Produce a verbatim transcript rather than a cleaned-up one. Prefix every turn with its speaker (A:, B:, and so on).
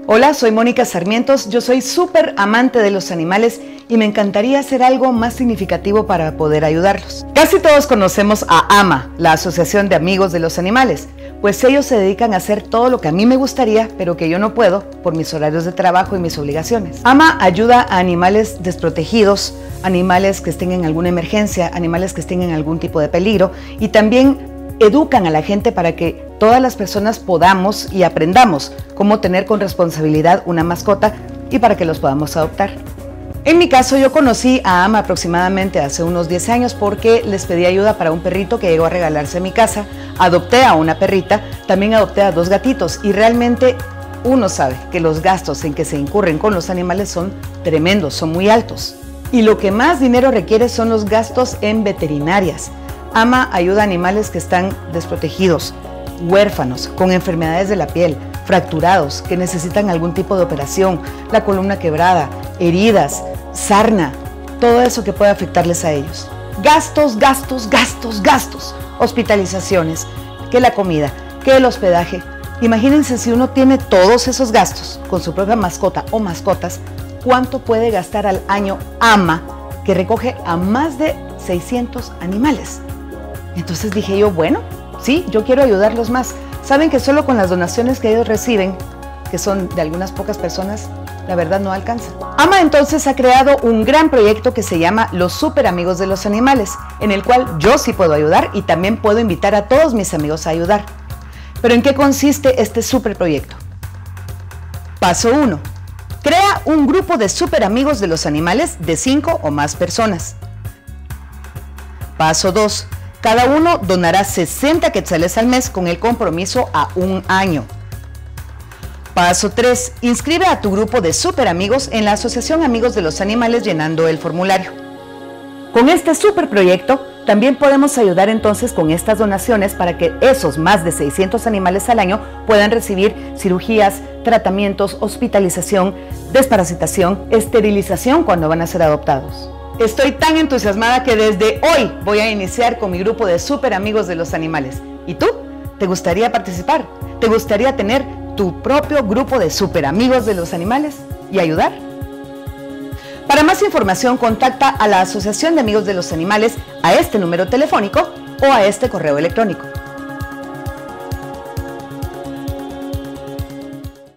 A: Hola, soy Mónica Sarmientos, yo soy súper amante de los animales y me encantaría hacer algo más significativo para poder ayudarlos. Casi todos conocemos a AMA, la Asociación de Amigos de los Animales, pues ellos se dedican a hacer todo lo que a mí me gustaría, pero que yo no puedo por mis horarios de trabajo y mis obligaciones. AMA ayuda a animales desprotegidos, animales que estén en alguna emergencia, animales que estén en algún tipo de peligro, y también educan a la gente para que todas las personas podamos y aprendamos cómo tener con responsabilidad una mascota y para que los podamos adoptar. En mi caso, yo conocí a AMA aproximadamente hace unos diez años porque les pedí ayuda para un perrito que llegó a regalarse en mi casa. Adopté a una perrita, también adopté a dos gatitos y realmente uno sabe que los gastos en que se incurren con los animales son tremendos, son muy altos. Y lo que más dinero requiere son los gastos en veterinarias. AMA ayuda a animales que están desprotegidos, huérfanos, con enfermedades de la piel, fracturados, que necesitan algún tipo de operación, la columna quebrada, heridas, sarna, todo eso que puede afectarles a ellos. Gastos, gastos, gastos, gastos, hospitalizaciones, que la comida, que el hospedaje. Imagínense si uno tiene todos esos gastos con su propia mascota o mascotas, ¿cuánto puede gastar al año AMA, que recoge a más de seiscientos animales? Entonces dije yo, bueno, sí, yo quiero ayudarlos más. Saben que solo con las donaciones que ellos reciben, que son de algunas pocas personas, la verdad no alcanza. AMA entonces ha creado un gran proyecto que se llama Los Super Amigos de los Animales, en el cual yo sí puedo ayudar y también puedo invitar a todos mis amigos a ayudar. ¿Pero en qué consiste este super proyecto? Paso uno. Crea un grupo de super amigos de los animales de cinco o más personas. Paso dos. Cada uno donará sesenta quetzales al mes con el compromiso a un año. Paso tres. Inscribe a tu grupo de super amigos en la Asociación Amigos de los Animales llenando el formulario. Con este super proyecto también podemos ayudar entonces con estas donaciones para que esos más de seiscientos animales al año puedan recibir cirugías, tratamientos, hospitalización, desparasitación, esterilización cuando van a ser adoptados. Estoy tan entusiasmada que desde hoy voy a iniciar con mi grupo de super amigos de los animales. ¿Y tú? ¿Te gustaría participar? ¿Te gustaría tener tu propio grupo de super amigos de los animales y ayudar? Para más información, contacta a la Asociación de Amigos de los Animales a este número telefónico o a este correo electrónico.